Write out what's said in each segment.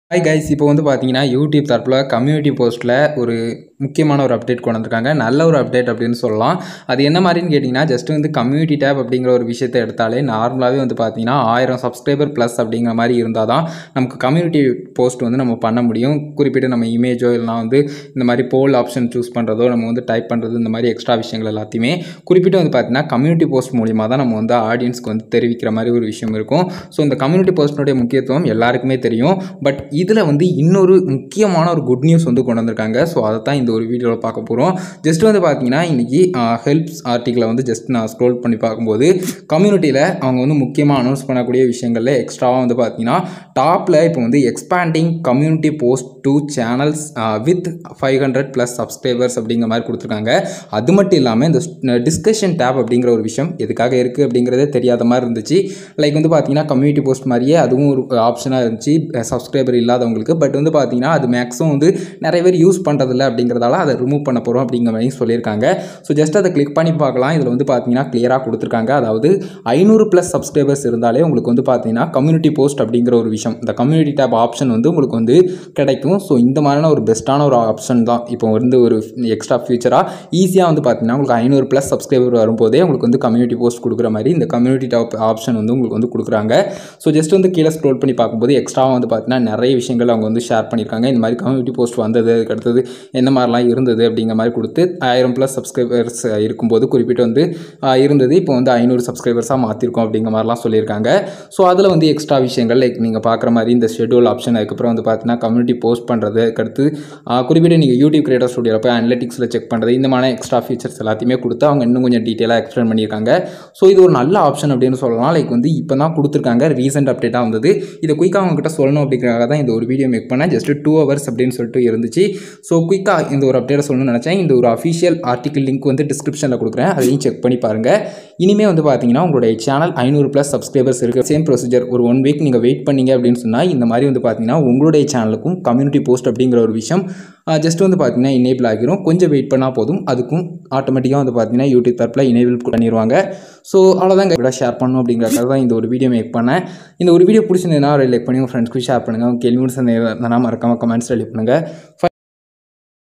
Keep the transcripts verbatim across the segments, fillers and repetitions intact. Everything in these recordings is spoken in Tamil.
ஹாய் கைஸ், இப்போ வந்து பார்த்தீங்கன்னா யூடியூப் தரப்பில் கம்யூனிட்டி போஸ்ட்டில் ஒரு முக்கியமான ஒரு அப்டேட் கொண்டு வந்திருக்காங்க. நல்ல ஒரு அப்டேட் அப்படின்னு சொல்லலாம். அது என்ன மாதிரின்னு கேட்டிங்கன்னா, ஜஸ்ட் வந்து கம்யூனிட்டி டேப் அப்படிங்கிற ஒரு விஷயத்தை எடுத்தாலே நார்மலாகவே வந்து பார்த்தீங்கன்னா ஆயிரம் சப்ஸ்கிரைபர் ப்ளஸ் அப்படிங்கிற மாதிரி இருந்தால் தான் நமக்கு கம்யூனிட்டி போஸ்ட் வந்து நம்ம பண்ண முடியும். குறிப்பிட்டு நம்ம இமேஜோ இல்லைனா வந்து இந்த மாதிரி போல் ஆப்ஷன் சூஸ் பண்ணுறதோ, நம்ம வந்து டைப் பண்ணுறது, இந்த மாதிரி எக்ஸ்ட்ரா விஷயங்கள் எல்லாத்தையுமே குறிப்பிட்டு வந்து பார்த்தீங்கன்னா கம்யூனிட்டி போஸ்ட் மூலிமா தான் நம்ம வந்து ஆடியன்ஸ்க்கு வந்து தெரிவிக்கிற மாதிரி ஒரு விஷயம் இருக்கும். ஸோ இந்த கம்யூனிட்டி போஸ்ட்னுடைய முக்கியத்துவம் எல்லாருக்குமே தெரியும். பட் இதில் வந்து இன்னொரு முக்கியமான ஒரு குட் நியூஸ் வந்து கொண்டு வந்திருக்காங்க. ஸோ அதை தான் இந்த ஒரு வீடியோவில் பார்க்க போகிறோம். ஜஸ்ட் வந்து பார்த்தீங்கன்னா இன்றைக்கி ஹெல்ப்ஸ் ஆர்டிக்கிளை வந்து ஜஸ்ட் நான் ஸ்க்ரோல் பண்ணி பார்க்கும்போது கம்யூனிட்டியில் அவங்க வந்து முக்கியமாக அனௌன்ஸ் பண்ணக்கூடிய விஷயங்களில் எக்ஸ்ட்ராவாக வந்து பார்த்தீங்கன்னா டாப்பில் இப்போ வந்து expanding community post to channels with five hundred plus subscribers அப்படிங்கிற மாதிரி கொடுத்துருக்காங்க. அது மட்டும் இல்லாமல் இந்த டிஸ்கஷன் டேப் அப்படிங்கிற ஒரு விஷயம் எதுக்காக இருக்குது அப்படிங்கிறதே தெரியாத மாதிரி இருந்துச்சு. லைக் வந்து பார்த்தீங்கன்னா கம்யூனிட்டி போஸ்ட் மாதிரியே அதுவும் ஒரு ஆப்ஷனாக இருந்துச்சு சப்ஸ்கிரைபர் இல்லாதவங்களுக்கு. பட் வந்து பார்த்தீங்கன்னா அது மேக்ஸிமம் வந்து நிறைய பேர் யூஸ் பண்ணுறதில்ல அப்படிங்கிறதால அதை ரிமூவ் பண்ண போகிறோம் அப்படிங்கிற மாதிரி சொல்லியிருக்காங்க. ஸோ ஜஸ்ட் அதை கிளிக் பண்ணி பார்க்கலாம். இதில் வந்து பார்த்தீங்கன்னா கிளியராக கொடுத்துருக்காங்க. அதாவது ஐநூறு ப்ளஸ் சப்ஸ்கிரைபர்ஸ் இருந்தாலே உங்களுக்கு வந்து பார்த்தீங்கன்னா கம்யூனிட்டி போஸ்ட் அப்படிங்கிற ஒரு விஷயம், இந்த கம்யூனிட்டி டேப் ஆப்ஷன் வந்து உங்களுக்கு வந்து கிடைக்கும். ஸோ இந்த மாதிரியான ஒரு பெஸ்ட்டான ஒரு ஆப்ஷன் தான் இப்போ வந்து ஒரு எக்ஸ்ட்ரா ஃபியூச்சராக ஈஸியாக வந்து பார்த்தீங்கன்னா உங்களுக்கு ஐநூறு ப்ளஸ் சப்ஸ்கிரைபர் வரும்போதே உங்களுக்கு வந்து கம்யூனிட்டி போஸ்ட் கொடுக்குற மாதிரி இந்த கம்யூனிட்டி டேப் ஆப்ஷன் வந்து உங்களுக்கு வந்து கொடுக்குறாங்க. ஸோ ஜஸ்ட் வந்து கீழே ஸ்க்ரோல் பண்ணி பார்க்கும்போது எக்ஸ்ட்ராவாக வந்து பார்த்தீங்கன்னா நிறைய விஷயங்கள் அவங்க வந்து ஷேர் பண்ணியிருக்காங்க. இந்த மாதிரி கம்யூனிட்டி போஸ்ட் வந்தது, அதுக்கு அடுத்தது என்ன மாதிரிலாம் இருந்தது அப்படிங்கிற மாதிரி கொடுத்து ஆயிரம் ப்ளஸ் சப்ஸ்கிரைபர்ஸ் இருக்கும்போது குறிப்பிட்டு வந்து இருந்தது, இப்போ வந்து ஐநூறு சப்ஸ்கிரைபர்ஸாக மாற்றிருக்கோம் அப்படிங்கிற மாதிரிலாம் சொல்லியிருக்காங்க. ஸோ அதில் வந்து எக்ஸ்ட்ரா விஷயங்கள் லைக் நீங்கள் பார்க்குற மாதிரி இந்த ஷெட்யூல் ஆப்ஷன், அதுக்கப்புறம் வந்து பார்த்தீங்கன்னா கம்யூனிட்டி போஸ்ட் பண்ணுறது, அதுக்கடுத்து குறிப்பிட்டு நீங்கள் யூடியூப் கிரியேட்டர் ஸ்டுடியோவில் போய் அனலிட்டிக்ஸில் செக் பண்ணுறது, இந்த மாதிரி எக்ஸ்ட்ரா ஃபீச்சர்ஸ் எல்லாத்தையுமே கொடுத்து அவங்க இன்னும் கொஞ்சம் டீட்டெயிலாக எக்ஸ்பிளைன் பண்ணியிருக்காங்க. ஸோ இது ஒரு நல்ல ஆப்ஷன் அப்படின்னு சொல்லலாம். லைக் வந்து இப்போ தான் கொடுத்துருக்காங்க, ரீசெண்ட் அப்டேட்டாக வந்தது. இதை குயிக்காக அவங்ககிட்ட சொல்லணும் அப்படிங்கிறக்காக தான் இந்த ஒரு வீடியோ மேக் பண்ணேன். ஜஸ்ட் டூ ஹவர்ஸ் அப்படின்னு சொல்லிட்டு இருந்துச்சு. ஸோ குயிக்காக இந்த ஒரு அப்டேட்டை சொல்லணும்னு நினச்சேன். இந்த ஒரு அஃபிஷியல் ஆர்டிக்கல் லிங்க் வந்து டிஸ்கிரிப்ஷனில் கொடுக்குறேன், அதையும் செக் பண்ணி பாருங்கள். இனிமேல் வந்து பார்த்தீங்கன்னா உங்களுடைய சேனல் ஐநூறு ப்ளஸ் சப்ஸ்கிரைபர்ஸ் இருக்குது, சேம் ப்ரொசீஜர் ஒரு ஒன் வீக் நீங்கள் வெயிட் பண்ணீங்க அப்படின்னு சொன்னால் இந்த மாதிரி வந்து பார்த்தீங்கன்னா உங்களுடைய சேனலுக்கும் கம்யூனிட்டி போஸ்ட் அப்படிங்கிற ஒரு விஷயம் ஜஸ்ட் வந்து பார்த்தீங்கன்னா எனேபிள் ஆகிரும். கொஞ்சம் வெயிட் பண்ணால் போதும், அதுக்கும் ஆட்டோமேட்டிக்காக வந்து பார்த்தீங்கன்னா யூடியூப் தரப்பில் எனேபிள் பண்ணிடுவாங்க. ஸோ அவ்வளோதான், விட ஷேர் பண்ணணும் அப்படிங்கிறக்காக தான் இந்த ஒரு வீடியோ மேக் பண்ணேன். இந்த ஒரு வீடியோ பிடிச்சிருந்ததுன்னா லைக் பண்ணி உங்கள் ஃப்ரெண்ட்ஸ்க்கு ஷேர் பண்ணுங்கள். உங்கள் கேள்வி சந்தேகம் மறக்காமல் கமெண்ட்ஸ் ரெடி பண்ணுங்கள்.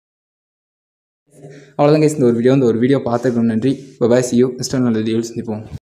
அவ்வளோதான் கைஸ், இந்த ஒரு வீடியோ இந்த ஒரு வீடியோ பார்த்துக்கணும். நன்றி. Bye bye, see you. Next நல்ல வீடியோவில் சந்திப்போம்.